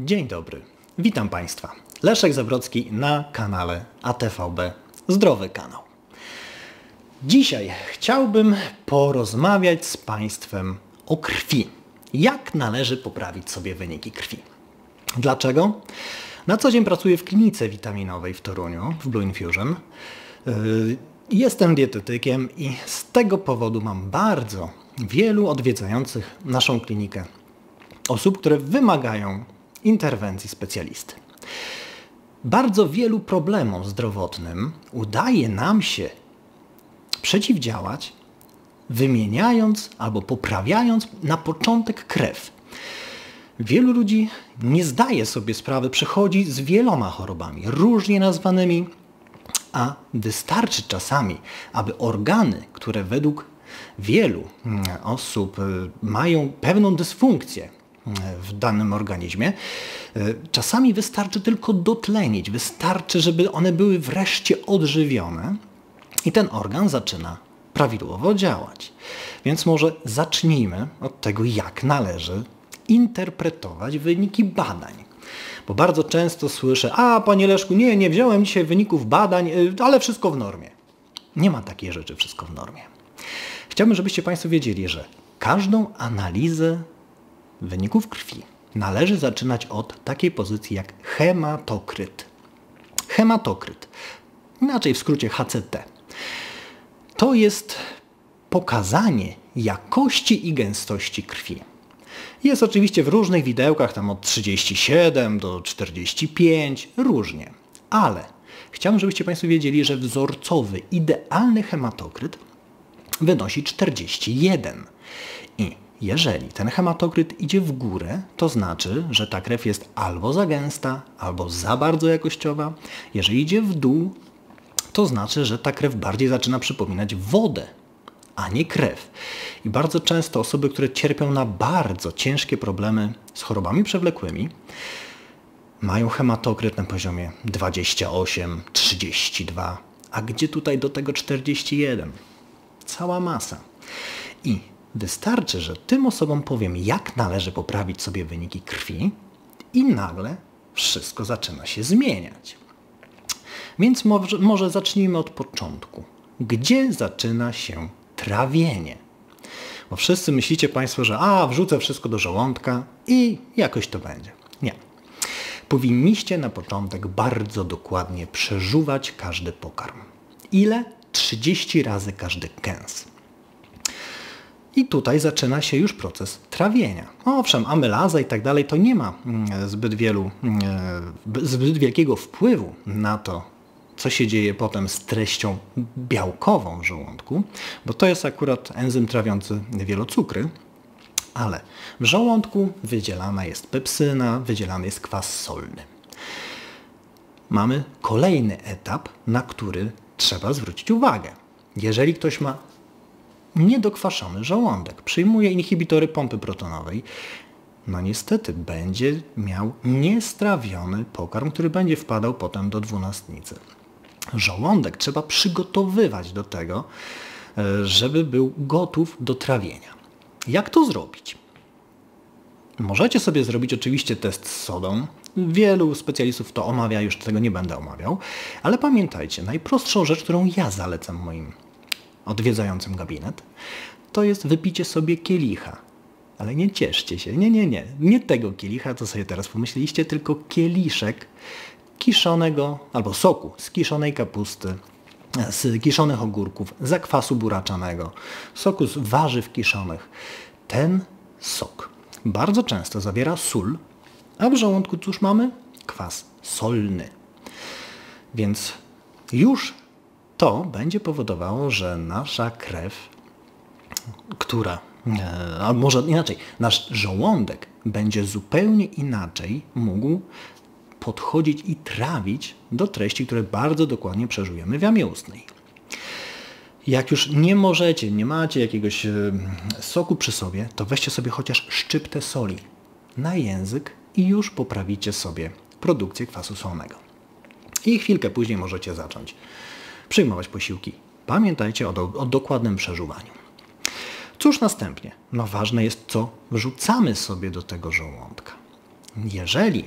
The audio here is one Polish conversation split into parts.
Dzień dobry, witam Państwa. Leszek Zawrocki na kanale ATVB Zdrowy Kanał. Dzisiaj chciałbym porozmawiać z Państwem o krwi. Jak należy poprawić sobie wyniki krwi? Dlaczego? Na co dzień pracuję w klinice witaminowej w Toruniu, w Blue Infusion. Jestem dietetykiem i z tego powodu mam bardzo wielu odwiedzających naszą klinikę osób, które wymagają interwencji specjalisty. Bardzo wielu problemom zdrowotnym udaje nam się przeciwdziałać, wymieniając albo poprawiając na początek krew. Wielu ludzi nie zdaje sobie sprawy, przychodzi z wieloma chorobami, różnie nazwanymi, a wystarczy czasami, aby organy, które według wielu osób mają pewną dysfunkcję w danym organizmie, czasami wystarczy tylko dotlenić, wystarczy, żeby one były wreszcie odżywione i ten organ zaczyna prawidłowo działać. Więc może zacznijmy od tego, jak należy interpretować wyniki badań. Bo bardzo często słyszę: panie Leszku, nie wziąłem dzisiaj wyników badań, ale wszystko w normie. Nie ma takiej rzeczy, wszystko w normie. Chciałbym, żebyście Państwo wiedzieli, że każdą analizę wyników krwi należy zaczynać od takiej pozycji jak hematokryt. Hematokryt, inaczej w skrócie HCT. To jest pokazanie jakości i gęstości krwi. Jest oczywiście w różnych widełkach, tam od 37 do 45, różnie. Ale chciałbym, żebyście Państwo wiedzieli, że wzorcowy, idealny hematokryt wynosi 41. I jeżeli ten hematokryt idzie w górę, to znaczy, że ta krew jest albo za gęsta, albo za bardzo jakościowa. Jeżeli idzie w dół, to znaczy, że ta krew bardziej zaczyna przypominać wodę, a nie krew. I bardzo często osoby, które cierpią na bardzo ciężkie problemy z chorobami przewlekłymi, mają hematokryt na poziomie 28, 32, a gdzie tutaj do tego 41? Cała masa. I wystarczy, że tym osobom powiem, jak należy poprawić sobie wyniki krwi i nagle wszystko zaczyna się zmieniać. Więc może zacznijmy od początku. Gdzie zaczyna się trawienie? Bo wszyscy myślicie Państwo, że wrzucę wszystko do żołądka i jakoś to będzie. Nie. Powinniście na początek bardzo dokładnie przeżuwać każdy pokarm. Ile? 30 razy każdy kęs. I tutaj zaczyna się już proces trawienia. Owszem, amylaza i tak dalej to nie ma zbyt wielkiego wpływu na to, co się dzieje potem z treścią białkową w żołądku, bo to jest akurat enzym trawiący wielocukry, ale w żołądku wydzielana jest pepsyna, wydzielany jest kwas solny. Mamy kolejny etap, na który trzeba zwrócić uwagę. Jeżeli ktoś ma niedokwaszony żołądek, przyjmuje inhibitory pompy protonowej, niestety będzie miał niestrawiony pokarm, który będzie wpadał potem do dwunastnicy. Żołądek trzeba przygotowywać do tego, żeby był gotów do trawienia. Jak to zrobić? Możecie sobie zrobić oczywiście test z sodą. Wielu specjalistów to omawia, już tego nie będę omawiał, ale pamiętajcie, najprostszą rzecz, którą ja zalecam moim odwiedzającym gabinet, to jest wypicie sobie kielicha. Ale nie cieszcie się, nie tego kielicha, co sobie teraz pomyśleliście, tylko kieliszek kiszonego, albo soku z kiszonej kapusty, z kiszonych ogórków, zakwasu buraczanego, soku z warzyw kiszonych. Ten sok bardzo często zawiera sól, a w żołądku cóż mamy? Kwas solny. Więc już to będzie powodowało, że nasza krew, a może inaczej, nasz żołądek będzie zupełnie inaczej mógł podchodzić i trawić do treści, które bardzo dokładnie przeżujemy w jamie ustnej. Jak już nie macie jakiegoś soku przy sobie, to weźcie sobie chociaż szczyptę soli na język i już poprawicie sobie produkcję kwasu solnego. I chwilkę później możecie zacząć przyjmować posiłki. Pamiętajcie o dokładnym przeżuwaniu. Cóż następnie? Ważne jest, co wrzucamy sobie do tego żołądka. Jeżeli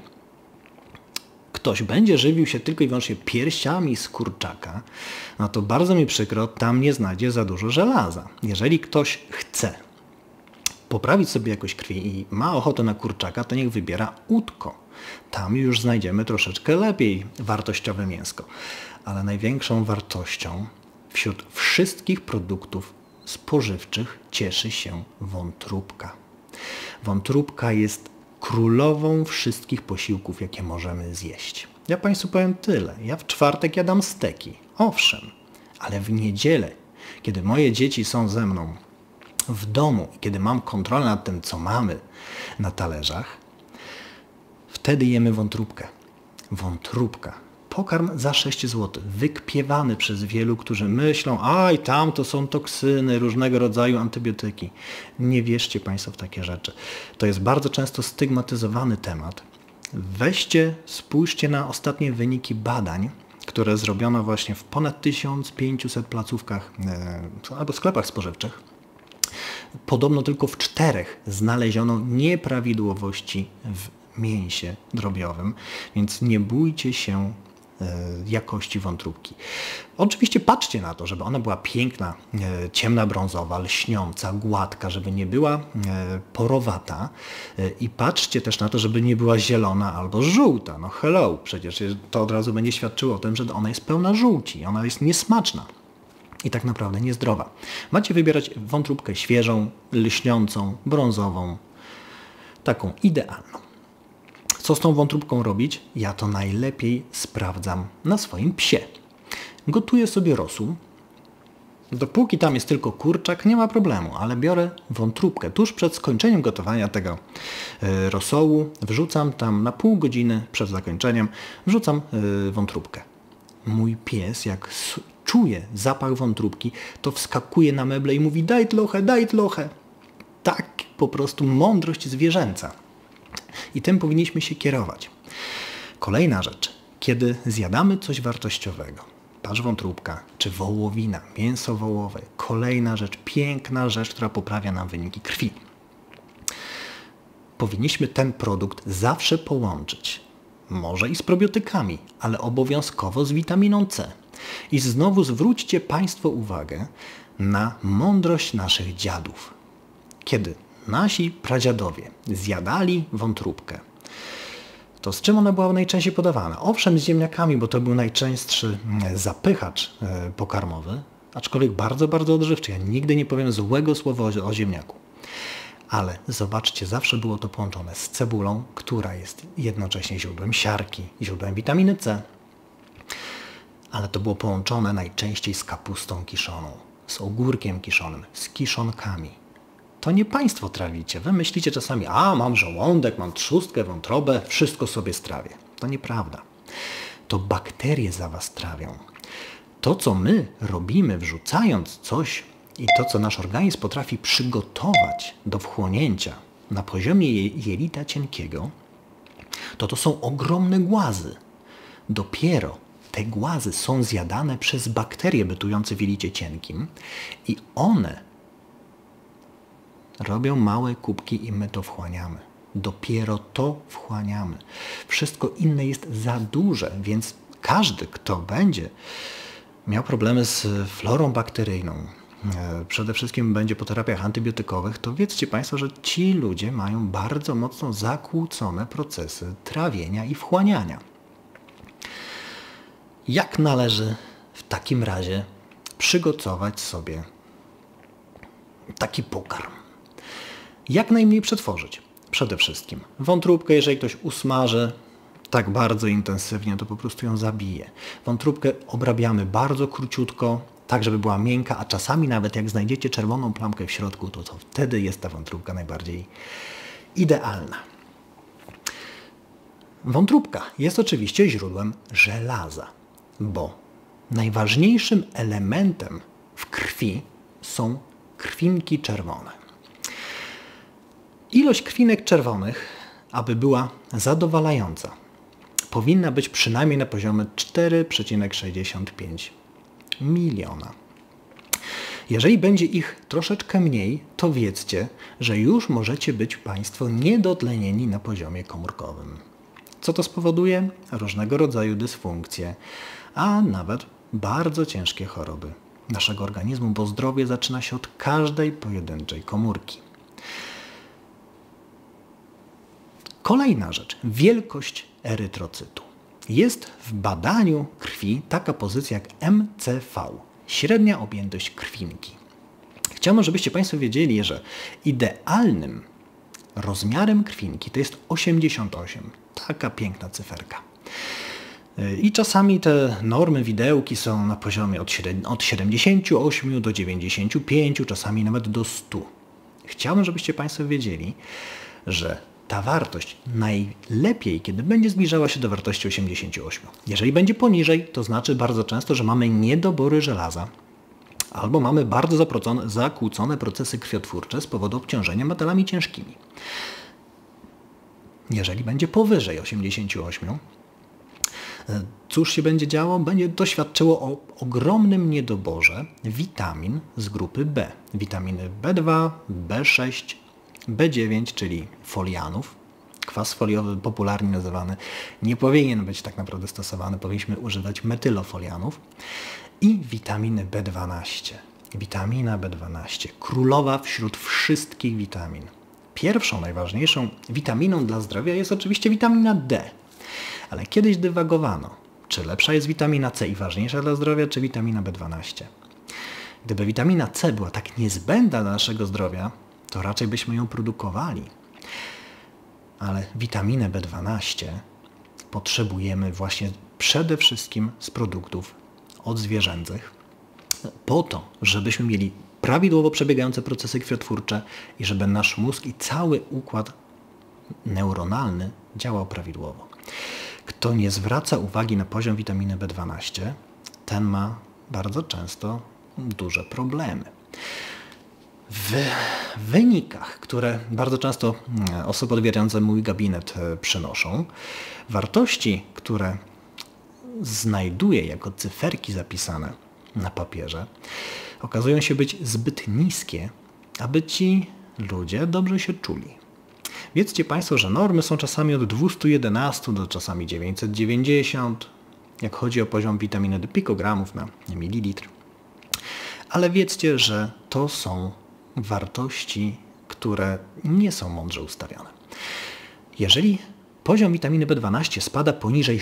ktoś będzie żywił się tylko i wyłącznie piersiami z kurczaka, no to bardzo mi przykro, tam nie znajdzie za dużo żelaza. Jeżeli ktoś chce poprawić sobie jakość krwi i ma ochotę na kurczaka, to niech wybiera udko. Tam już znajdziemy troszeczkę lepiej wartościowe mięsko. Ale największą wartością wśród wszystkich produktów spożywczych cieszy się wątróbka. Wątróbka jest królową wszystkich posiłków, jakie możemy zjeść. Ja Państwu powiem tyle. Ja w czwartek jadam steki. Owszem, ale w niedzielę, kiedy moje dzieci są ze mną w domu i kiedy mam kontrolę nad tym, co mamy na talerzach, wtedy jemy wątróbkę. Wątróbka. Pokarm za 6 zł. Wykpiewany przez wielu, którzy myślą, aj tam to są toksyny, różnego rodzaju antybiotyki. Nie wierzcie Państwo w takie rzeczy. To jest bardzo często stygmatyzowany temat. Weźcie, spójrzcie na ostatnie wyniki badań, które zrobiono właśnie w ponad 1500 placówkach albo sklepach spożywczych. Podobno tylko w 4 znaleziono nieprawidłowości w mięsie drobiowym, więc nie bójcie się jakości wątróbki. Oczywiście patrzcie na to, żeby ona była piękna, ciemna brązowa, lśniąca, gładka, żeby nie była porowata i patrzcie też na to, żeby nie była zielona albo żółta. No hello, przecież to od razu będzie świadczyło o tym, że ona jest pełna żółci, ona jest niesmaczna i tak naprawdę niezdrowa. Macie wybierać wątróbkę świeżą, lśniącą, brązową, taką idealną. Co z tą wątróbką robić? Ja to najlepiej sprawdzam na swoim psie. Gotuję sobie rosół. Dopóki tam jest tylko kurczak, nie ma problemu, ale biorę wątróbkę. Tuż przed skończeniem gotowania tego rosołu wrzucam tam na pół godziny przed zakończeniem, wrzucam wątróbkę. Mój pies, jak czuje zapach wątróbki, to wskakuje na meble i mówi daj tlochę, daj tlochę. Tak po prostu mądrość zwierzęca. I tym powinniśmy się kierować. Kolejna rzecz. Kiedy zjadamy coś wartościowego, patrz wątróbka, czy wołowina, mięso wołowe, kolejna rzecz, piękna rzecz, która poprawia nam wyniki krwi. Powinniśmy ten produkt zawsze połączyć. Może i z probiotykami, ale obowiązkowo z witaminą C. I znowu zwróćcie Państwo uwagę na mądrość naszych dziadów. Kiedy nasi pradziadowie zjadali wątróbkę, to z czym ona była najczęściej podawana? Owszem, z ziemniakami, bo to był najczęstszy zapychacz pokarmowy, aczkolwiek bardzo, bardzo odżywczy. Ja nigdy nie powiem złego słowa o ziemniaku. Ale zobaczcie, zawsze było to połączone z cebulą, która jest jednocześnie źródłem siarki, źródłem witaminy C. Ale to było połączone najczęściej z kapustą kiszoną, z ogórkiem kiszonym, z kiszonkami. To nie Państwo trawicie. Wy myślicie czasami, mam żołądek, mam trzustkę, wątrobę, wszystko sobie strawię. To nieprawda. To bakterie za Was trawią. To, co my robimy, wrzucając coś i to, co nasz organizm potrafi przygotować do wchłonięcia na poziomie jelita cienkiego, to są ogromne głazy. Dopiero te głazy są zjadane przez bakterie bytujące w jelicie cienkim i one robią małe kubki i my to wchłaniamy. Dopiero to wchłaniamy. Wszystko inne jest za duże, więc każdy, kto będzie miał problemy z florą bakteryjną, przede wszystkim będzie po terapiach antybiotykowych, to wiedzcie Państwo, że ci ludzie mają bardzo mocno zakłócone procesy trawienia i wchłaniania. Jak należy w takim razie przygotować sobie taki pokarm? Jak najmniej przetworzyć? Przede wszystkim wątróbkę, jeżeli ktoś usmaży tak bardzo intensywnie, to po prostu ją zabije. Wątróbkę obrabiamy bardzo króciutko, tak żeby była miękka, a czasami nawet jak znajdziecie czerwoną plamkę w środku, to wtedy jest ta wątróbka najbardziej idealna. Wątróbka jest oczywiście źródłem żelaza, bo najważniejszym elementem w krwi są krwinki czerwone. Ilość krwinek czerwonych, aby była zadowalająca, powinna być przynajmniej na poziomie 4,65 miliona. Jeżeli będzie ich troszeczkę mniej, to wiedzcie, że już możecie być Państwo niedotlenieni na poziomie komórkowym. Co to spowoduje? Różnego rodzaju dysfunkcje, a nawet bardzo ciężkie choroby naszego organizmu, bo zdrowie zaczyna się od każdej pojedynczej komórki. Kolejna rzecz. Wielkość erytrocytu. Jest w badaniu krwi taka pozycja jak MCV, średnia objętość krwinki. Chciałbym, żebyście Państwo wiedzieli, że idealnym rozmiarem krwinki to jest 88. Taka piękna cyferka. I czasami te normy widełki są na poziomie od 78 do 95, czasami nawet do 100. Chciałbym, żebyście Państwo wiedzieli, że ta wartość najlepiej, kiedy będzie zbliżała się do wartości 88. Jeżeli będzie poniżej, to znaczy bardzo często, że mamy niedobory żelaza albo mamy bardzo zakłócone procesy krwiotwórcze z powodu obciążenia metalami ciężkimi. Jeżeli będzie powyżej 88, cóż się będzie działo? Będzie to świadczyło o ogromnym niedoborze witamin z grupy B. Witaminy B2, B6, B9, czyli folianów. Kwas foliowy, popularnie nazywany, nie powinien być tak naprawdę stosowany. Powinniśmy używać metylofolianów. I witaminy B12. Witamina B12. Królowa wśród wszystkich witamin. Pierwszą, najważniejszą witaminą dla zdrowia jest oczywiście witamina D. Ale kiedyś dywagowano, czy lepsza jest witamina C i ważniejsza dla zdrowia, czy witamina B12. Gdyby witamina C była tak niezbędna dla naszego zdrowia, to raczej byśmy ją produkowali. Ale witaminę B12 potrzebujemy właśnie przede wszystkim z produktów odzwierzęcych po to, żebyśmy mieli prawidłowo przebiegające procesy krwiotwórcze i żeby nasz mózg i cały układ neuronalny działał prawidłowo. Kto nie zwraca uwagi na poziom witaminy B12, ten ma bardzo często duże problemy. W wynikach, które bardzo często osoby odwiedzające mój gabinet przynoszą, wartości, które znajduję jako cyferki zapisane na papierze, okazują się być zbyt niskie, aby ci ludzie dobrze się czuli. Wiedzcie Państwo, że normy są czasami od 211 do czasami 990, jak chodzi o poziom witaminy D pikogramów na mililitr. Ale wiedzcie, że to są wartości, które nie są mądrze ustawione. Jeżeli poziom witaminy B12 spada poniżej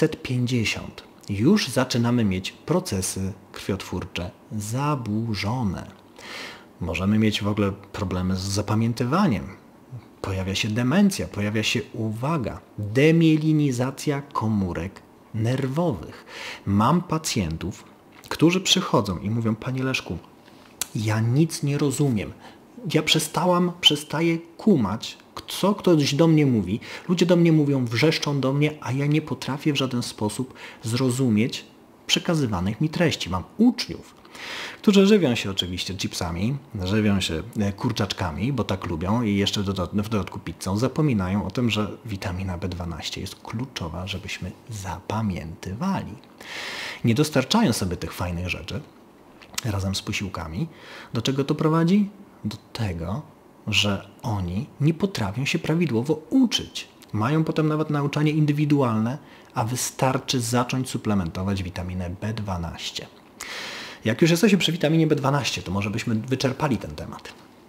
650, już zaczynamy mieć procesy krwiotwórcze zaburzone. Możemy mieć w ogóle problemy z zapamiętywaniem. Pojawia się demencja, pojawia się, uwaga, demielinizacja komórek nerwowych. Mam pacjentów, którzy przychodzą i mówią: Panie Leszku, ja nic nie rozumiem. Ja przestaję kumać, co ktoś do mnie mówi. Ludzie do mnie mówią, wrzeszczą do mnie, a ja nie potrafię w żaden sposób zrozumieć przekazywanych mi treści. Mam uczniów, którzy żywią się oczywiście chipsami, żywią się kurczaczkami, bo tak lubią i jeszcze w dodatku pizzą. Zapominają o tym, że witamina B12 jest kluczowa, żebyśmy zapamiętywali. Nie dostarczają sobie tych fajnych rzeczy razem z posiłkami. Do czego to prowadzi? Do tego, że oni nie potrafią się prawidłowo uczyć. Mają potem nawet nauczanie indywidualne, a wystarczy zacząć suplementować witaminę B12. Jak już jesteśmy przy witaminie B12, to może byśmy wyczerpali ten temat.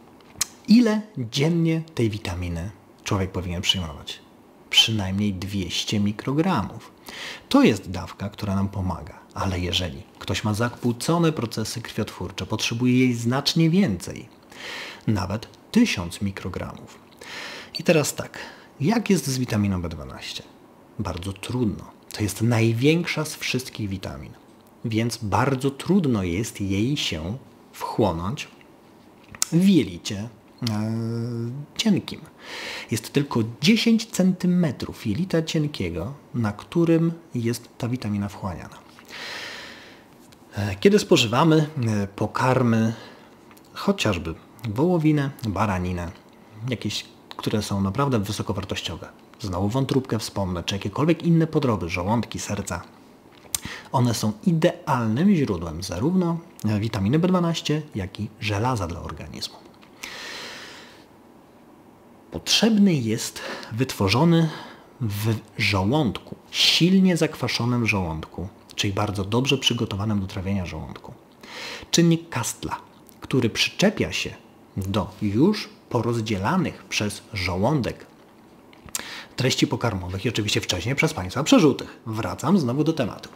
Ile dziennie tej witaminy człowiek powinien przyjmować? Przynajmniej 200 mikrogramów. To jest dawka, która nam pomaga. Ale jeżeli ktoś ma zakłócone procesy krwiotwórcze, potrzebuje jej znacznie więcej. Nawet 1000 mikrogramów. I teraz tak, jak jest z witaminą B12? Bardzo trudno. To jest największa z wszystkich witamin. Więc bardzo trudno jest jej się wchłonąć w jelicie cienkim. Jest tylko 10 cm jelita cienkiego, na którym jest ta witamina wchłaniana. Kiedy spożywamy pokarmy, chociażby wołowinę, baraninę, jakieś, które są naprawdę wysokowartościowe, znowu wątróbkę wspomnę, czy jakiekolwiek inne podroby, żołądki, serca, One są idealnym źródłem zarówno witaminy B12, jak i żelaza dla organizmu. Potrzebny jest wytworzony w żołądku, silnie zakwaszonym żołądku, czyli bardzo dobrze przygotowanym do trawienia żołądku, czynnik Kastla, który przyczepia się do już porozdzielanych przez żołądek treści pokarmowych i oczywiście wcześniej przez Państwa przerzutych. Wracam znowu do tematu.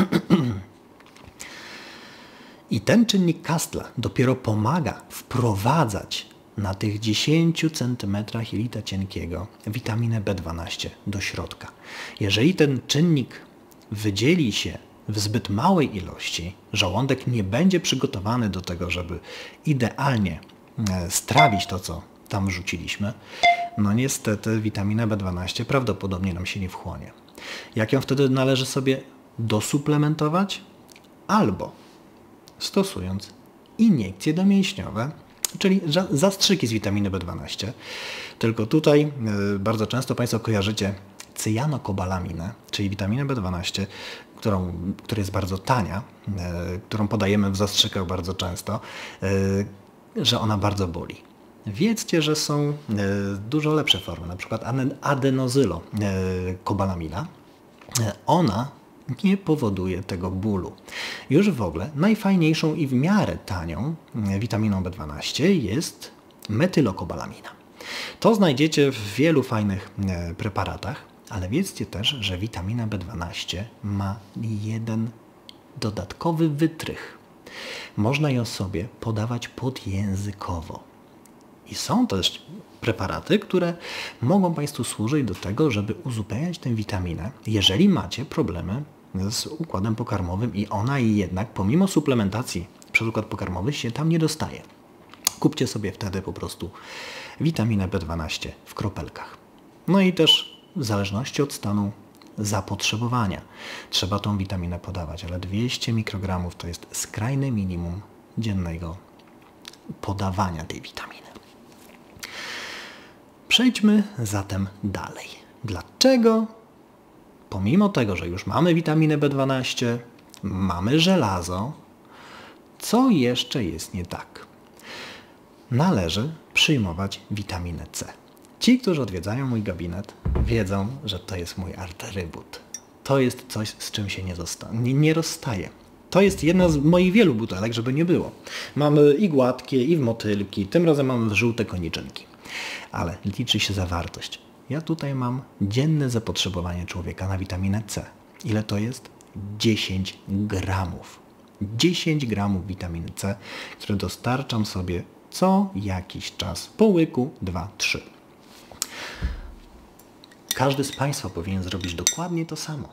I ten czynnik Kastla dopiero pomaga wprowadzać na tych 10 cm jelita cienkiego witaminę B12 do środka. Jeżeli ten czynnik wydzieli się w zbyt małej ilości, żołądek nie będzie przygotowany do tego, żeby idealnie strawić to, co tam wrzuciliśmy, no niestety witaminę B12 prawdopodobnie nam się nie wchłonie. Jak ją wtedy należy sobie dosuplementować? Albo stosując iniekcje domięśniowe, czyli zastrzyki z witaminy B12. Tylko tutaj bardzo często Państwo kojarzycie cyjanokobalaminę, czyli witaminę B12, która jest bardzo tania, którą podajemy w zastrzykach bardzo często, że ona bardzo boli. Wiedzcie, że są dużo lepsze formy, na przykład adenozylokobalamina. Ona nie powoduje tego bólu. Już w ogóle najfajniejszą i w miarę tanią witaminą B12 jest metylokobalamina. To znajdziecie w wielu fajnych preparatach, ale wiedzcie też, że witamina B12 ma jeden dodatkowy wytrych. Można ją sobie podawać podjęzykowo. I są też preparaty, które mogą Państwu służyć do tego, żeby uzupełniać tę witaminę, jeżeli macie problemy z układem pokarmowym i ona jednak pomimo suplementacji przez układ pokarmowy się tam nie dostaje. Kupcie sobie wtedy po prostu witaminę B12 w kropelkach. No i też w zależności od stanu zapotrzebowania trzeba tą witaminę podawać, ale 200 mikrogramów to jest skrajne minimum dziennego podawania tej witaminy. Przejdźmy zatem dalej. Dlaczego pomimo tego, że już mamy witaminę B12, mamy żelazo, co jeszcze jest nie tak? Należy przyjmować witaminę C. Ci, którzy odwiedzają mój gabinet, wiedzą, że to jest mój arterybut. To jest coś, z czym się nie rozstaje. To jest jedna z moich wielu butelek, żeby nie było. Mamy i gładkie, i w motylki, tym razem mamy w żółte koniczynki. Ale liczy się zawartość. Ja tutaj mam dzienne zapotrzebowanie człowieka na witaminę C. Ile to jest? 10 gramów. 10 gramów witaminy C, które dostarczam sobie co jakiś czas. Po łyku 2-3. Każdy z Państwa powinien zrobić dokładnie to samo.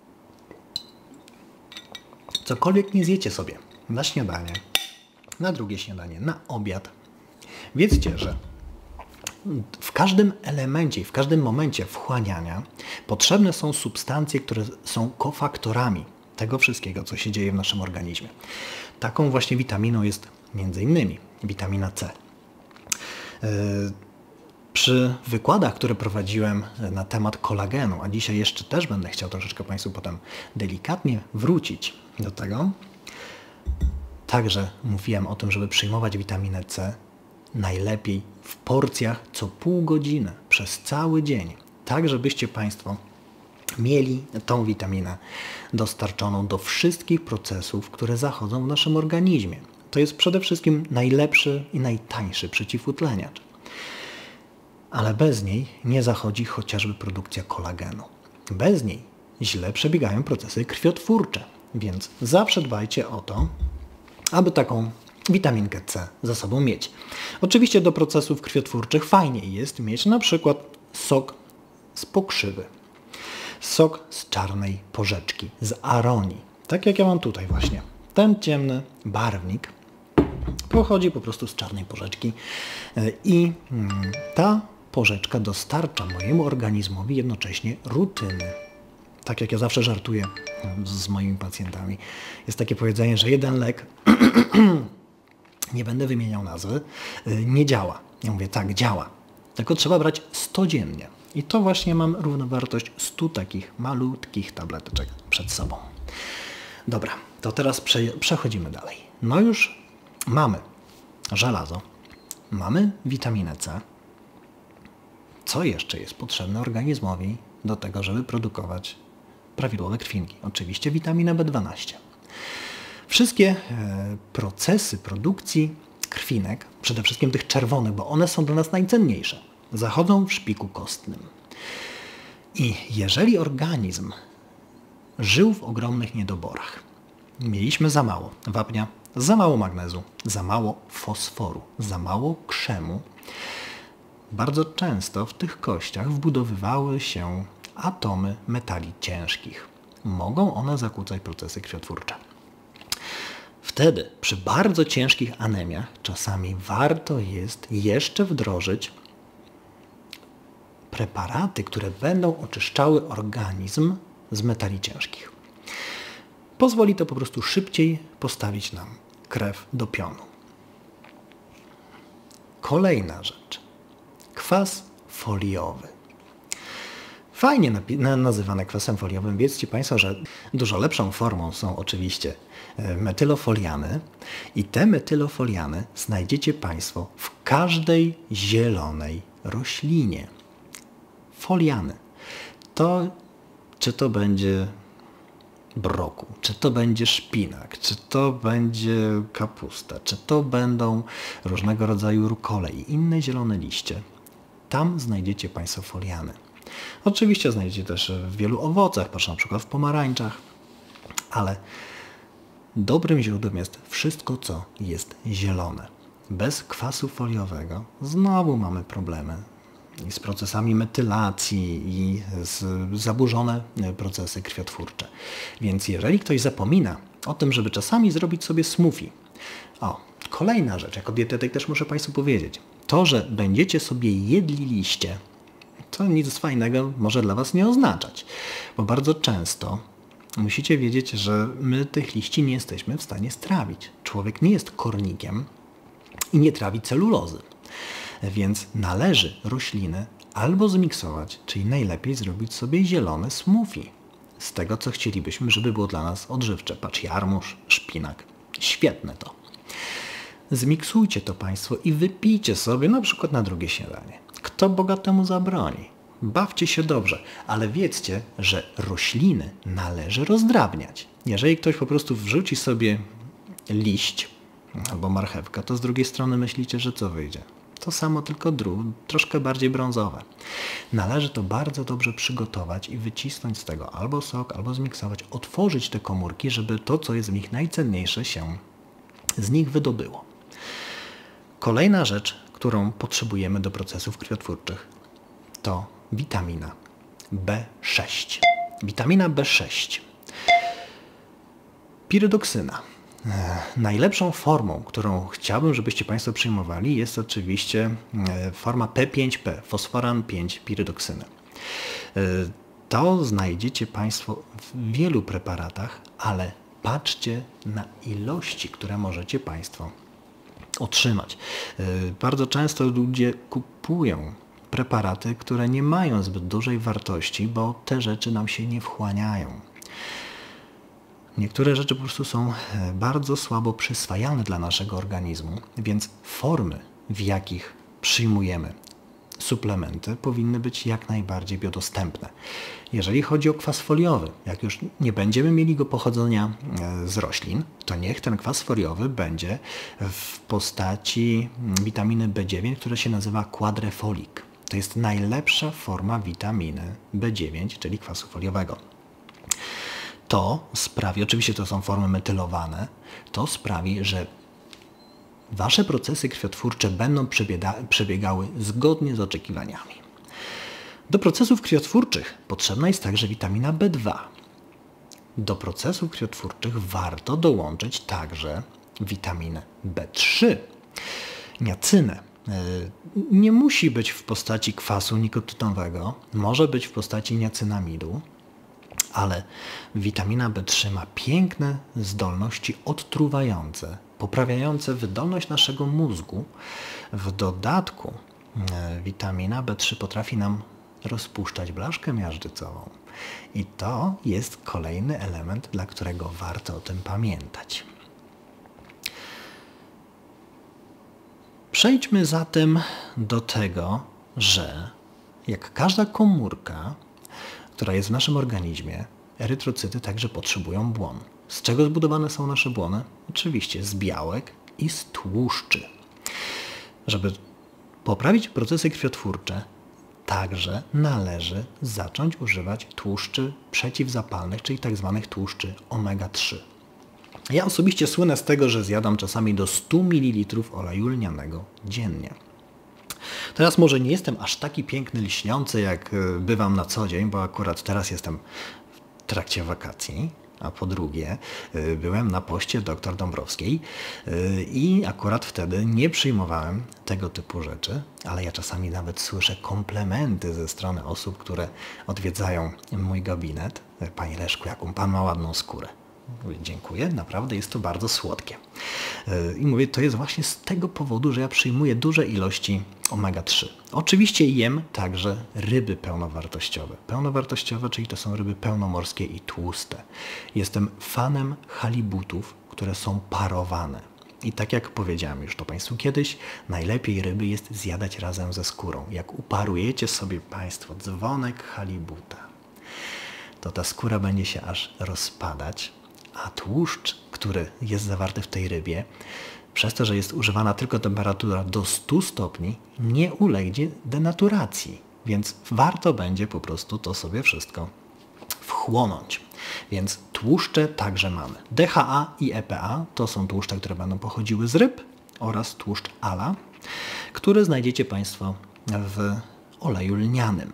Cokolwiek nie zjecie sobie na śniadanie, na drugie śniadanie, na obiad, wiedzcie, że w każdym elemencie i w każdym momencie wchłaniania potrzebne są substancje, które są kofaktorami tego wszystkiego, co się dzieje w naszym organizmie. Taką właśnie witaminą jest m.in. witamina C. Przy wykładach, które prowadziłem na temat kolagenu, a dzisiaj jeszcze też będę chciał troszeczkę Państwu potem delikatnie wrócić do tego, także mówiłem o tym, żeby przyjmować witaminę C najlepiej w porcjach co pół godziny przez cały dzień, tak żebyście Państwo mieli tą witaminę dostarczoną do wszystkich procesów, które zachodzą w naszym organizmie. To jest przede wszystkim najlepszy i najtańszy przeciwutleniacz. Ale bez niej nie zachodzi chociażby produkcja kolagenu. Bez niej źle przebiegają procesy krwiotwórcze, więc zawsze dbajcie o to, aby taką witaminkę C za sobą mieć. Oczywiście do procesów krwiotwórczych fajniej jest mieć na przykład sok z pokrzywy, sok z czarnej porzeczki, z aronii. Tak jak ja mam tutaj właśnie. Ten ciemny barwnik pochodzi po prostu z czarnej porzeczki i ta porzeczka dostarcza mojemu organizmowi jednocześnie rutyny. Tak jak ja zawsze żartuję z moimi pacjentami. Jest takie powiedzenie, że jeden lek, nie będę wymieniał nazwy, nie działa. Ja mówię, tak, działa. Tylko trzeba brać 100 dziennie. I to właśnie mam równowartość 100 takich malutkich tableteczek przed sobą. Dobra, to teraz przechodzimy dalej. No już mamy żelazo, mamy witaminę C. Co jeszcze jest potrzebne organizmowi do tego, żeby produkować prawidłowe krwinki? Oczywiście witaminę B12. Wszystkie procesy produkcji krwinek, przede wszystkim tych czerwonych, bo one są dla nas najcenniejsze, zachodzą w szpiku kostnym. I jeżeli organizm żył w ogromnych niedoborach, mieliśmy za mało wapnia, za mało magnezu, za mało fosforu, za mało krzemu, bardzo często w tych kościach wbudowywały się atomy metali ciężkich. Mogą one zakłócać procesy krwiotwórcze. Wtedy przy bardzo ciężkich anemiach czasami warto jest jeszcze wdrożyć preparaty, które będą oczyszczały organizm z metali ciężkich. Pozwoli to po prostu szybciej postawić nam krew do pionu. Kolejna rzecz. Kwas foliowy. Fajnie nazywane kwasem foliowym. Wiedzcie Państwo, że dużo lepszą formą są oczywiście metylofoliany i te metylofoliany znajdziecie Państwo w każdej zielonej roślinie. Foliany. Czy to będzie broku, czy to będzie szpinak, czy to będzie kapusta, czy to będą różnego rodzaju rukole i inne zielone liście. Tam znajdziecie Państwo foliany. Oczywiście znajdziecie też w wielu owocach, patrzę na przykład w pomarańczach, ale dobrym źródłem jest wszystko, co jest zielone. Bez kwasu foliowego znowu mamy problemy i z procesami metylacji i zaburzone procesy krwiotwórcze. Więc jeżeli ktoś zapomina o tym, żeby czasami zrobić sobie smoothie. Kolejna rzecz, jako dietetyk też muszę Państwu powiedzieć. To, że będziecie sobie jedli liście, to nic fajnego może dla Was nie oznaczać, bo bardzo często musicie wiedzieć, że my tych liści nie jesteśmy w stanie strawić. Człowiek nie jest kornikiem i nie trawi celulozy. Więc należy rośliny albo zmiksować, czyli najlepiej zrobić sobie zielone smoothie z tego, co chcielibyśmy, żeby było dla nas odżywcze. Patrz, jarmuż, szpinak. Świetne to. Zmiksujcie to Państwo i wypijcie sobie na przykład na drugie śniadanie. Kto bogatemu zabroni? Bawcie się dobrze, ale wiedzcie, że rośliny należy rozdrabniać. Jeżeli ktoś po prostu wrzuci sobie liść albo marchewkę, to z drugiej strony myślicie, że co wyjdzie? To samo, tylko troszkę bardziej brązowe. Należy to bardzo dobrze przygotować i wycisnąć z tego albo sok, albo zmiksować, otworzyć te komórki, żeby to, co jest w nich najcenniejsze, się z nich wydobyło. Kolejna rzecz, którą potrzebujemy do procesów krwiotwórczych, to witamina B6. Witamina B6. Pirydoksyna. Najlepszą formą, którą chciałbym, żebyście Państwo przyjmowali, jest oczywiście forma P5P, fosforan 5 pirydoksyny. To znajdziecie Państwo w wielu preparatach, ale patrzcie na ilości, które możecie Państwo otrzymać. Bardzo często ludzie kupują preparaty, które nie mają zbyt dużej wartości, bo te rzeczy nam się nie wchłaniają. Niektóre rzeczy po prostu są bardzo słabo przyswajalne dla naszego organizmu, więc formy, w jakich przyjmujemy suplementy, powinny być jak najbardziej biodostępne. Jeżeli chodzi o kwas foliowy, jak już nie będziemy mieli go pochodzenia z roślin, to niech ten kwas foliowy będzie w postaci witaminy B9, która się nazywa quadrifolik. To jest najlepsza forma witaminy B9, czyli kwasu foliowego. To sprawi, oczywiście to są formy metylowane, to sprawi, że Wasze procesy krwiotwórcze będą przebiegały zgodnie z oczekiwaniami. Do procesów krwiotwórczych potrzebna jest także witamina B2. Do procesów krwiotwórczych warto dołączyć także witaminę B3. Niacynę. Nie musi być w postaci kwasu nikotynowego, może być w postaci niacynamidu, ale witamina B3 ma piękne zdolności odtruwające, poprawiające wydolność naszego mózgu. W dodatku witamina B3 potrafi nam rozpuszczać blaszkę miażdżycową. I to jest kolejny element, dla którego warto o tym pamiętać. Przejdźmy zatem do tego, że jak każda komórka, która jest w naszym organizmie, erytrocyty także potrzebują błon. Z czego zbudowane są nasze błony? Oczywiście z białek i z tłuszczy. Żeby poprawić procesy krwiotwórcze, także należy zacząć używać tłuszczy przeciwzapalnych, czyli tzw. tłuszczy omega-3. Ja osobiście słynę z tego, że zjadam czasami do 100 ml oleju lnianego dziennie. Teraz może nie jestem aż taki piękny, lśniący, jak bywam na co dzień, bo akurat teraz jestem w trakcie wakacji, a po drugie byłem na poście dr Dąbrowskiej i akurat wtedy nie przyjmowałem tego typu rzeczy, ale ja czasami nawet słyszę komplementy ze strony osób, które odwiedzają mój gabinet. Panie Leszku, jaką pan ma ładną skórę. Mówię, dziękuję, naprawdę jest to bardzo słodkie. I mówię, to jest właśnie z tego powodu, że ja przyjmuję duże ilości omega-3. Oczywiście jem także ryby pełnowartościowe. Pełnowartościowe, czyli to są ryby pełnomorskie i tłuste. Jestem fanem halibutów, które są parowane. I tak jak powiedziałem już to Państwu kiedyś, najlepiej ryby jest zjadać razem ze skórą. Jak uparujecie sobie Państwo dzwonek halibuta, to ta skóra będzie się aż rozpadać, a tłuszcz, który jest zawarty w tej rybie, przez to, że jest używana tylko temperatura do 100 stopni, nie ulegnie denaturacji. Więc warto będzie po prostu to sobie wszystko wchłonąć. Więc tłuszcze także mamy. DHA i EPA to są tłuszcze, które będą pochodziły z ryb oraz tłuszcz ALA, który znajdziecie Państwo w oleju lnianym.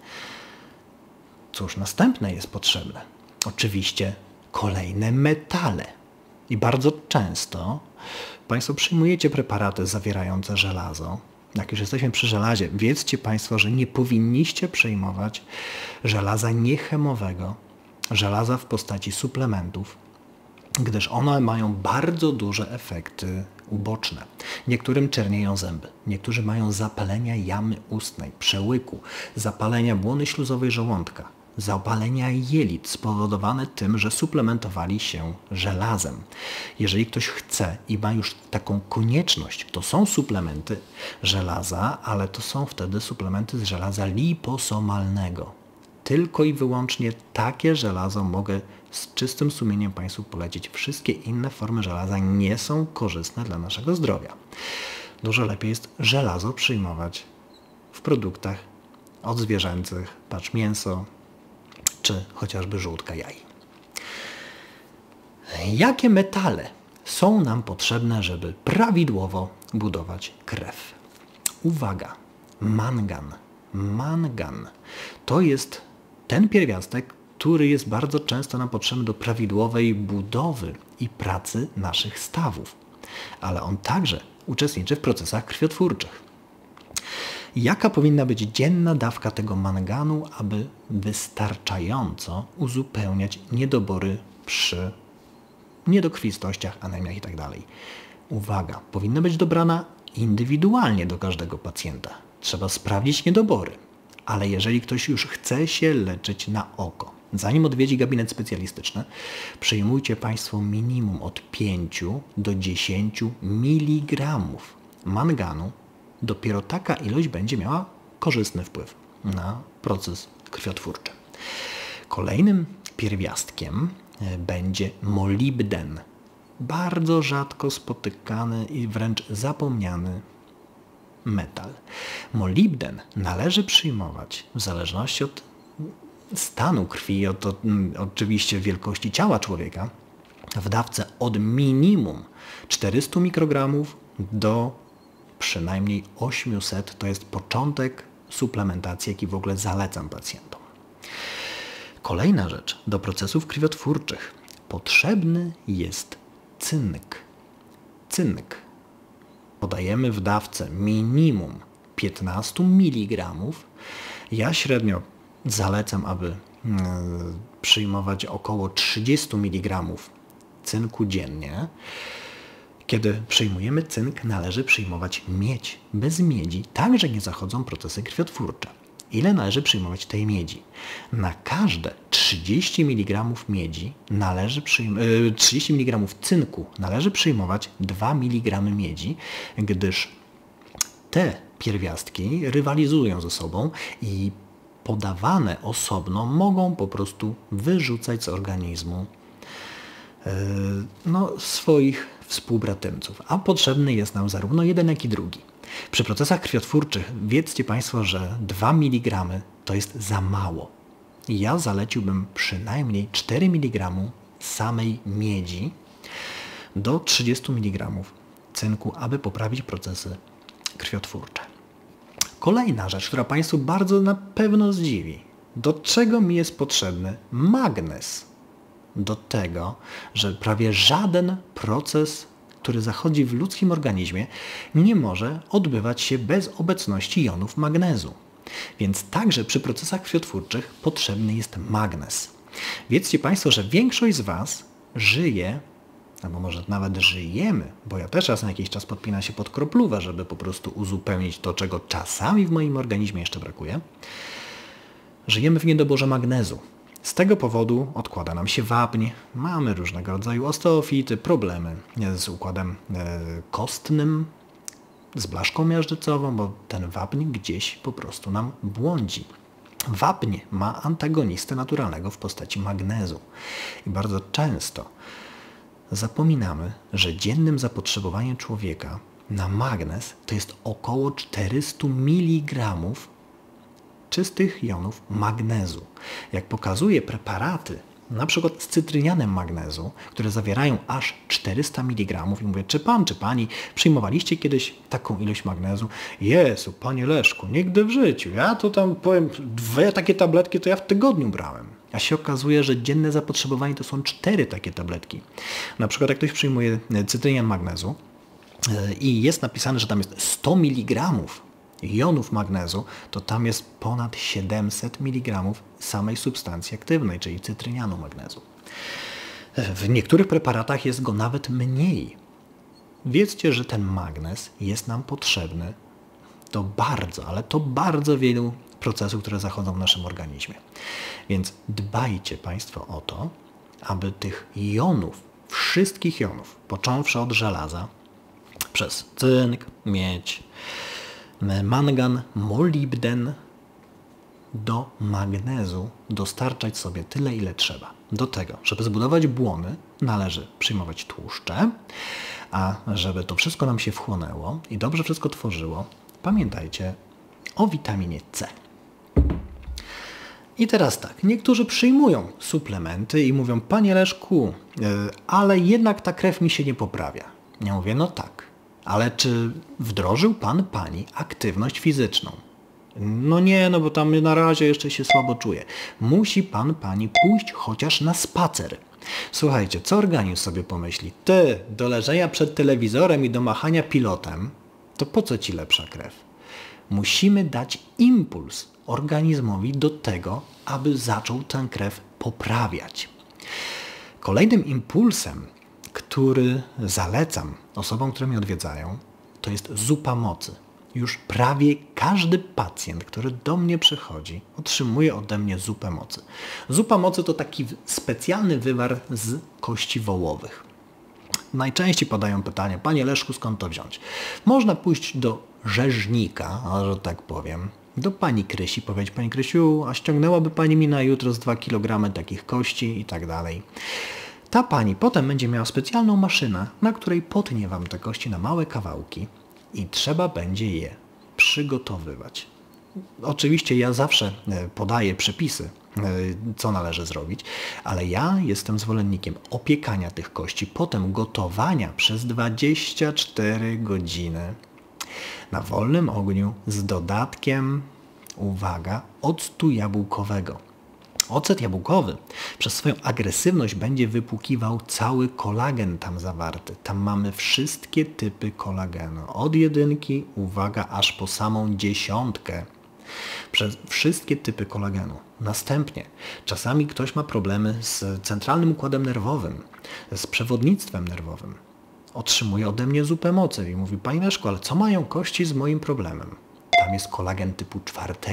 Cóż następne jest potrzebne? Oczywiście kolejne metale. I bardzo często Państwo przyjmujecie preparaty zawierające żelazo. Jak już jesteśmy przy żelazie, wiedzcie Państwo, że nie powinniście przyjmować żelaza niechemowego, żelaza w postaci suplementów, gdyż one mają bardzo duże efekty uboczne. Niektórym czernieją zęby, niektórzy mają zapalenia jamy ustnej, przełyku, zapalenia błony śluzowej żołądka, zapalenia jelit spowodowane tym, że suplementowali się żelazem. Jeżeli ktoś chce i ma już taką konieczność, to są suplementy żelaza, ale to są wtedy suplementy z żelaza liposomalnego. Tylko i wyłącznie takie żelazo mogę z czystym sumieniem Państwu polecić. Wszystkie inne formy żelaza nie są korzystne dla naszego zdrowia. Dużo lepiej jest żelazo przyjmować w produktach odzwierzęcych, patrz mięso, czy chociażby żółtka jaj. Jakie metale są nam potrzebne, żeby prawidłowo budować krew? Uwaga, mangan. Mangan to jest ten pierwiastek, który jest bardzo często nam potrzebny do prawidłowej budowy i pracy naszych stawów, ale on także uczestniczy w procesach krwiotwórczych. Jaka powinna być dzienna dawka tego manganu, aby wystarczająco uzupełniać niedobory przy niedokrwistościach, anemiach itd. Uwaga, powinna być dobrana indywidualnie do każdego pacjenta. Trzeba sprawdzić niedobory, ale jeżeli ktoś już chce się leczyć na oko, zanim odwiedzi gabinet specjalistyczny, przyjmujcie Państwo minimum od 5 do 10 mg manganu. Dopiero taka ilość będzie miała korzystny wpływ na proces krwiotwórczy. Kolejnym pierwiastkiem będzie molibden. Bardzo rzadko spotykany i wręcz zapomniany metal. Molibden należy przyjmować w zależności od stanu krwi, od oczywiście wielkości ciała człowieka, w dawce od minimum 400 mikrogramów do przynajmniej 800. To jest początek suplementacji, jaki w ogóle zalecam pacjentom. Kolejna rzecz. Do procesów krwiotwórczych potrzebny jest cynk. Cynk podajemy w dawce minimum 15 mg. Ja średnio zalecam, aby przyjmować około 30 mg cynku dziennie. Kiedy przyjmujemy cynk, należy przyjmować miedź. Bez miedzi także nie zachodzą procesy krwiotwórcze. ile należy przyjmować tej miedzi. Na każde 30 mg miedzi 30 mg cynku należy przyjmować 2 mg miedzi, gdyż te pierwiastki rywalizują ze sobą i podawane osobno mogą po prostu wyrzucać z organizmu swoich współbratymców, a potrzebny jest nam zarówno jeden, jak i drugi. Przy procesach krwiotwórczych wiedzcie Państwo, że 2 mg to jest za mało. Ja zaleciłbym przynajmniej 4 mg samej miedzi do 30 mg cynku, aby poprawić procesy krwiotwórcze. Kolejna rzecz, która Państwu bardzo na pewno zdziwi. Do czego mi jest potrzebny magnez? Do tego, że prawie żaden proces, który zachodzi w ludzkim organizmie, nie może odbywać się bez obecności jonów magnezu. Więc także przy procesach krwiotwórczych potrzebny jest magnez. Wiedzcie Państwo, że większość z Was żyje, albo może nawet żyjemy, bo ja też raz na jakiś czas podpinam się pod kroplówę, żeby po prostu uzupełnić to, czego czasami w moim organizmie jeszcze brakuje. Żyjemy w niedoborze magnezu. Z tego powodu odkłada nam się wapń, mamy różnego rodzaju osteofity, problemy z układem kostnym, z blaszką miażdżycową, bo ten wapń gdzieś po prostu nam błądzi. Wapń ma antagonistę naturalnego w postaci magnezu. I bardzo często zapominamy, że dziennym zapotrzebowaniem człowieka na magnez to jest około 400 mg czystych jonów magnezu. Jak pokazuje preparaty, na przykład z cytrynianem magnezu, które zawierają aż 400 mg i mówię, czy pan, czy pani przyjmowaliście kiedyś taką ilość magnezu? Jezu, panie Leszku, nigdy w życiu. Ja to tam powiem, 2 takie tabletki to ja w tygodniu brałem. A się okazuje, że dzienne zapotrzebowanie to są 4 takie tabletki. Na przykład jak ktoś przyjmuje cytrynian magnezu i jest napisane, że tam jest 100 mg jonów magnezu, to tam jest ponad 700 mg samej substancji aktywnej, czyli cytrynianu magnezu. W niektórych preparatach jest go nawet mniej. Wiedzcie, że ten magnez jest nam potrzebny do bardzo, ale to bardzo wielu procesów, które zachodzą w naszym organizmie. Więc dbajcie Państwo o to, aby tych jonów, wszystkich jonów, począwszy od żelaza, przez cynk, miedź, mangan, molibden, do magnezu dostarczać sobie tyle, ile trzeba. Do tego, żeby zbudować błony, należy przyjmować tłuszcze, a żeby to wszystko nam się wchłonęło i dobrze wszystko tworzyło, pamiętajcie o witaminie C. I teraz tak, niektórzy przyjmują suplementy i mówią, panie Leszku, ale jednak ta krew mi się nie poprawia. Ja mówię, no tak, ale czy wdrożył pan, pani aktywność fizyczną? No nie, no bo tam na razie jeszcze się słabo czuję. Musi pan, pani pójść chociaż na spacer. Słuchajcie, co organizm sobie pomyśli? Ty, do leżenia przed telewizorem i do machania pilotem, to po co ci lepsza krew? Musimy dać impuls organizmowi do tego, aby zaczął tę krew poprawiać. Kolejnym impulsem, który zalecam osobom, które mnie odwiedzają, to jest zupa mocy. Już prawie każdy pacjent, który do mnie przychodzi, otrzymuje ode mnie zupę mocy. Zupa mocy to taki specjalny wywar z kości wołowych. Najczęściej padają pytania, panie Leszku, skąd to wziąć? Można pójść do rzeźnika, że tak powiem, do pani Krysi, powiedzieć, pani Krysiu, a ściągnęłaby pani mi na jutro z 2 kg takich kości i tak dalej. Ta pani potem będzie miała specjalną maszynę, na której potnie wam te kości na małe kawałki i trzeba będzie je przygotowywać. Oczywiście ja zawsze podaję przepisy, co należy zrobić, ale ja jestem zwolennikiem opiekania tych kości, potem gotowania przez 24 godziny na wolnym ogniu z dodatkiem, uwaga, octu jabłkowego. Ocet jabłkowy przez swoją agresywność będzie wypłukiwał cały kolagen tam zawarty. Tam mamy wszystkie typy kolagenu. Od 1, uwaga, aż po samą 10. Przez wszystkie typy kolagenu. Następnie czasami ktoś ma problemy z centralnym układem nerwowym, z przewodnictwem nerwowym. Otrzymuje ode mnie zupę mocy i mówi, panie Leszku, ale co mają kości z moim problemem? Tam jest kolagen typu 4.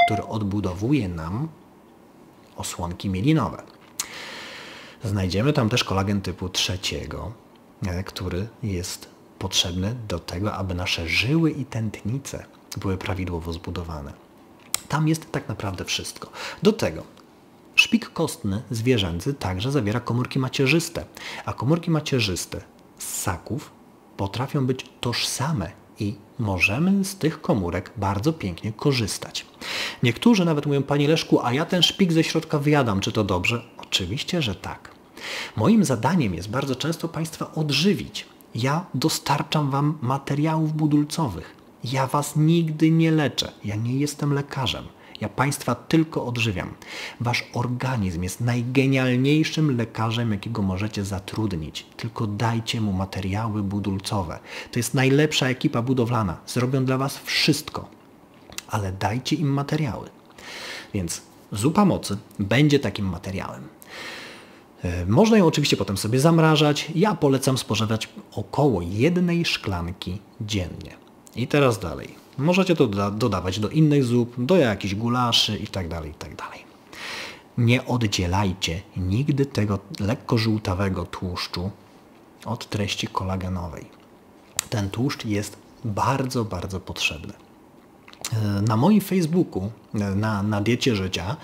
który odbudowuje nam osłonki mielinowe. Znajdziemy tam też kolagen typu 3, który jest potrzebny do tego, aby nasze żyły i tętnice były prawidłowo zbudowane. Tam jest tak naprawdę wszystko. Do tego szpik kostny zwierzęcy także zawiera komórki macierzyste, a komórki macierzyste z ssaków potrafią być tożsame i możemy z tych komórek bardzo pięknie korzystać. Niektórzy nawet mówią: Panie Leszku, a ja ten szpik ze środka wyjadam, czy to dobrze? Oczywiście, że tak. Moim zadaniem jest bardzo często Państwa odżywić. Ja dostarczam Wam materiałów budulcowych. Ja Was nigdy nie leczę. Ja nie jestem lekarzem. Ja Państwa tylko odżywiam. Wasz organizm jest najgenialniejszym lekarzem, jakiego możecie zatrudnić. Tylko dajcie mu materiały budulcowe. To jest najlepsza ekipa budowlana. Zrobią dla Was wszystko. Ale dajcie im materiały. Więc zupa mocy będzie takim materiałem. Można ją oczywiście potem sobie zamrażać. Ja polecam spożywać około 1 szklanki dziennie. I teraz dalej. Możecie to dodawać do innych zup, do jakichś gulaszy itd., itd. Nie oddzielajcie nigdy tego lekko żółtawego tłuszczu od treści kolagenowej. Ten tłuszcz jest bardzo, bardzo potrzebny. Na moim Facebooku, na Diecie Życia,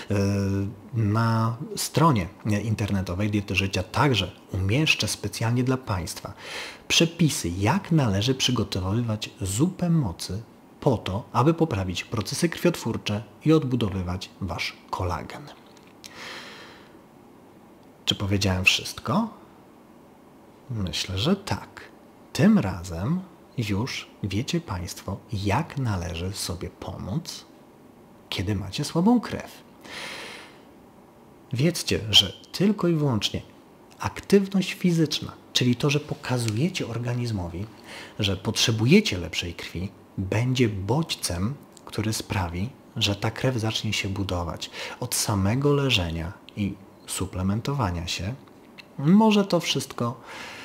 na stronie internetowej Diety Życia także umieszczę specjalnie dla Państwa przepisy, jak należy przygotowywać zupę mocy po to, aby poprawić procesy krwiotwórcze i odbudowywać Wasz kolagen. Czy powiedziałem wszystko? Myślę, że tak. Tym razem już wiecie Państwo, jak należy sobie pomóc, kiedy macie słabą krew. Wiedzcie, że tylko i wyłącznie aktywność fizyczna, czyli to, że pokazujecie organizmowi, że potrzebujecie lepszej krwi, będzie bodźcem, który sprawi, że ta krew zacznie się budować. Od samego leżenia i suplementowania się może to wszystko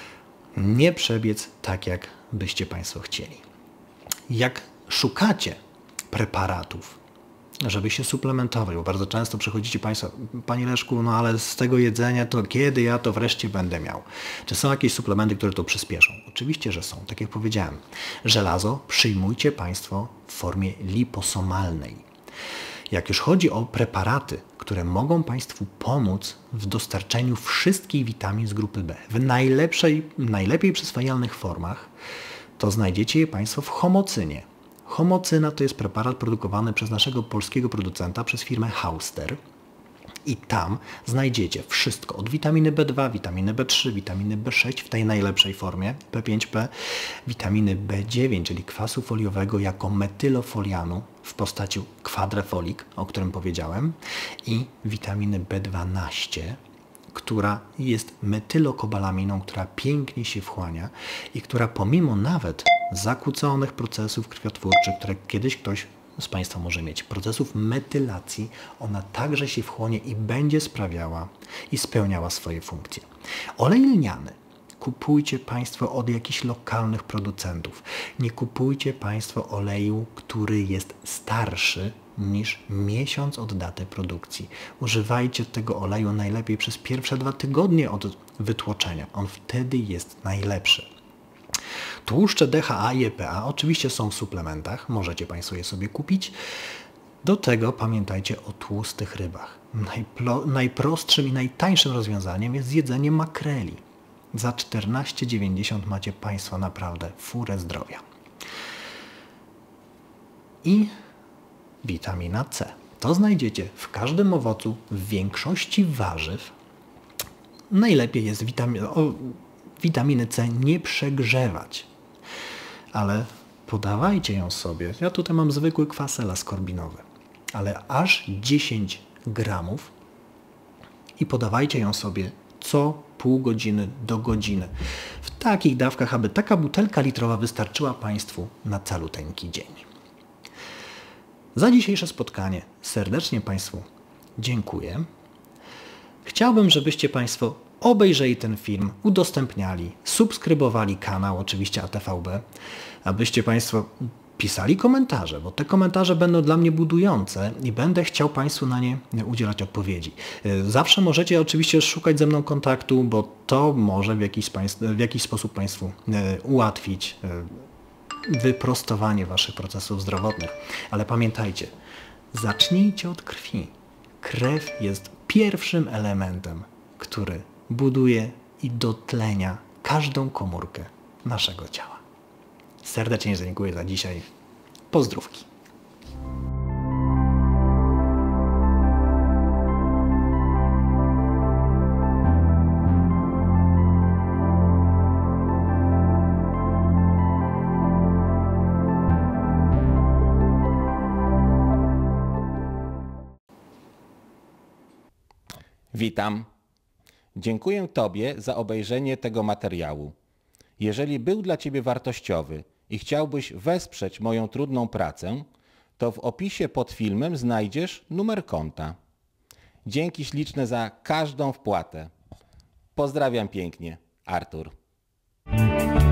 nie przebiec tak, jak byście Państwo chcieli. Jak szukacie preparatów, żeby się suplementować, bo bardzo często przychodzicie Państwo: Panie Leszku, no ale z tego jedzenia to kiedy ja to wreszcie będę miał? Czy są jakieś suplementy, które to przyspieszą? Oczywiście, że są. Tak jak powiedziałem, żelazo przyjmujcie Państwo w formie liposomalnej. Jak już chodzi o preparaty, które mogą Państwu pomóc w dostarczeniu wszystkich witamin z grupy B w najlepiej przyswajalnych formach, to znajdziecie je Państwo w homocynie. Homocyna to jest preparat produkowany przez naszego polskiego producenta, przez firmę Hauster. I tam znajdziecie wszystko od witaminy B2, witaminy B3, witaminy B6 w tej najlepszej formie, P5P, witaminy B9, czyli kwasu foliowego jako metylofolianu w postaci quadrefolik, o którym powiedziałem, i witaminy B12, która jest metylokobalaminną, która pięknie się wchłania i która pomimo nawet zakłóconych procesów krwiotwórczych, które kiedyś ktoś z Państwa może mieć, procesów metylacji, ona także się wchłonie i będzie sprawiała i spełniała swoje funkcje. Olej lniany kupujcie Państwo od jakichś lokalnych producentów. Nie kupujcie Państwo oleju, który jest starszy niż miesiąc od daty produkcji. Używajcie tego oleju najlepiej przez pierwsze 2 tygodnie od wytłoczenia. On wtedy jest najlepszy. Tłuszcze DHA i EPA oczywiście są w suplementach, możecie Państwo je sobie kupić. Do tego pamiętajcie o tłustych rybach. Najprostszym i najtańszym rozwiązaniem jest zjedzenie makreli. Za 14,90 macie Państwo naprawdę furę zdrowia. I witamina C. To znajdziecie w każdym owocu, w większości warzyw. Najlepiej jest witaminy C nie przegrzewać, ale podawajcie ją sobie. Ja tutaj mam zwykły kwas L-askorbinowy, ale aż 10 gramów i podawajcie ją sobie co pół godziny do godziny. W takich dawkach, aby taka butelka litrowa wystarczyła Państwu na caluteńki dzień. Za dzisiejsze spotkanie serdecznie Państwu dziękuję. Chciałbym, żebyście Państwo obejrzeli ten film, udostępniali, subskrybowali kanał, oczywiście ATVB, abyście Państwo pisali komentarze, bo te komentarze będą dla mnie budujące i będę chciał Państwu na nie udzielać odpowiedzi. Zawsze możecie oczywiście szukać ze mną kontaktu, bo to może w jakiś sposób Państwu ułatwić wyprostowanie Waszych procesów zdrowotnych. Ale pamiętajcie, zacznijcie od krwi. Krew jest pierwszym elementem, który buduje i dotlenia każdą komórkę naszego ciała. Serdecznie dziękuję za dzisiaj. Pozdrówki. Witam. Dziękuję Tobie za obejrzenie tego materiału. Jeżeli był dla Ciebie wartościowy i chciałbyś wesprzeć moją trudną pracę, to w opisie pod filmem znajdziesz numer konta. Dzięki śliczne za każdą wpłatę. Pozdrawiam pięknie. Artur.